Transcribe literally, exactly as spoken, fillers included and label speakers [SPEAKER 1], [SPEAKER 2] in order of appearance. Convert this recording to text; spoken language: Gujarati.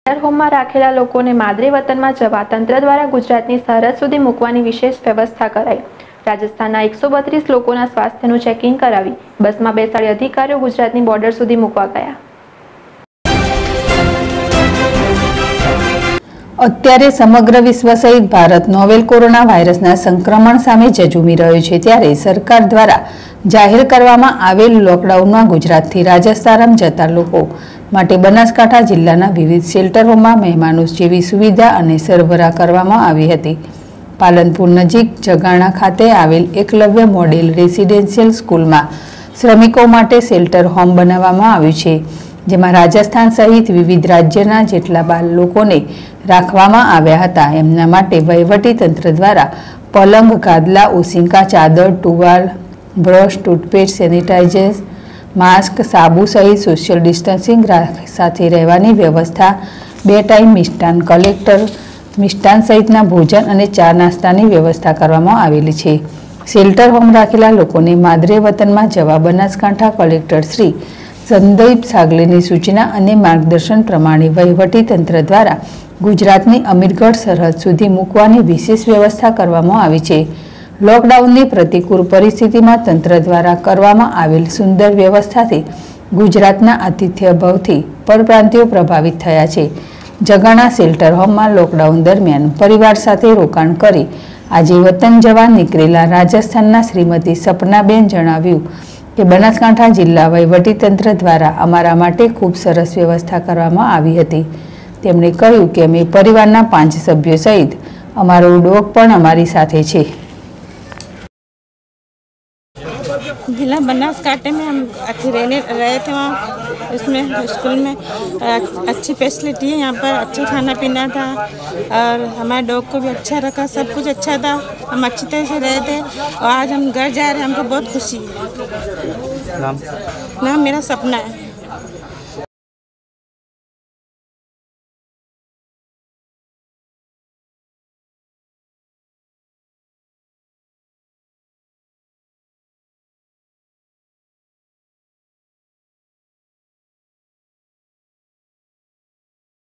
[SPEAKER 1] હોમમાં રાખેલા લોકોને માદરે વતનમાં જવા તંત્ર દ્વારા ગુજરાતની સરહદ સુધી મૂકવાની વિશેષ વ્યવસ્થા કરાઈ। રાજસ્થાનના એકસો બત્રીસ લોકોના સ્વાસ્થ્યનું ચેકિંગ કરાવી બસમાં બેસાડી અધિકારીઓ ગુજરાતની બોર્ડર સુધી મૂકવા ગયા।
[SPEAKER 2] અત્યારે સમગ્ર વિશ્વ સહિત ભારત નોવેલ કોરોના વાયરસના સંક્રમણ સામે ઝઝૂમી રહ્યું છે, ત્યારે સરકાર દ્વારા જાહેર કરવામાં આવેલ લોકડાઉનમાં ગુજરાતથી રાજસ્થાન જતા લોકો માટે બનાસકાંઠા જિલ્લાના વિવિધ શેલ્ટરોમાં મહેમાનો જેવી સુવિધા અને સરભરા કરવામાં આવી હતી। પાલનપુર નજીક જગાણા ખાતે આવેલ એકલવ્ય મોડેલ રેસિડેન્શિયલ સ્કૂલમાં શ્રમિકો માટે શેલ્ટર હોમ બનાવવામાં આવ્યું છે, જેમાં રાજસ્થાન સહિત વિવિધ રાજ્યના જેટલા બાળ લોકોને રાખવામાં આવ્યા હતા। એમના માટે વહીવટી તંત્ર દ્વારા પલંગ, ગાદલા, ઓશિંકા, ચાદર, ટુવાલ, બ્રશ, ટૂથપેસ્ટ, સેનિટાઇઝર, માસ્ક, સાબુ સહિત સોશિયલ ડિસ્ટન્સિંગ સાથે રહેવાની વ્યવસ્થા, બે ટાઈમ મિષ્ટાન કલેક્ટર મિષ્ટાન સહિતના ભોજન અને ચા નાસ્તાની વ્યવસ્થા કરવામાં આવેલી છે। શેલ્ટર હોમ રાખેલા લોકોને માદરે વતનમાં જવા બનાસકાંઠા કલેક્ટર શ્રી સંદીપ સાગલેની સૂચના અને માર્ગદર્શન પ્રમાણે વહીવટી તંત્ર દ્વારા ગુજરાતની અમીરગઢ સરહદ સુધી મૂકવાની વિશેષ વ્યવસ્થા કરવામાં આવી છે। લોકડાઉનની પ્રતિકૂળ પરિસ્થિતિમાં તંત્ર દ્વારા કરવામાં આવેલ સુંદર વ્યવસ્થાથી ગુજરાતના આતિથ્ય ભાવથી પરપ્રાંતિયો પ્રભાવિત થયા છે। જગાણા શેલ્ટર હોમમાં લોકડાઉન દરમિયાન પરિવાર સાથે રોકાણ કરી આજે વતન જવા નીકળેલા રાજસ્થાનના શ્રીમતી સપનાબેન જણાવ્યું કે બનાસકાંઠા જિલ્લા વહીવટીતંત્ર દ્વારા અમારા માટે ખૂબ સરસ વ્યવસ્થા કરવામાં આવી હતી। તેમણે કહ્યું કે અમે પરિવારના પાંચ સભ્યો સહિત અમારો ડોગ પણ અમારી સાથે છે।
[SPEAKER 3] जिला बनासकांठे में हम अच्छे रहने रहे थे, वहाँ उसमें स्कूल में अच्छी फैसिलिटी है, यहाँ पर अच्छा खाना पीना था और हमारे डॉग को भी अच्छा रखा, सब कुछ अच्छा था, हम अच्छी तरह से रहे थे और आज हम घर जा रहे हैं, हमको बहुत खुशी है। नाम नाम मेरा सपना है।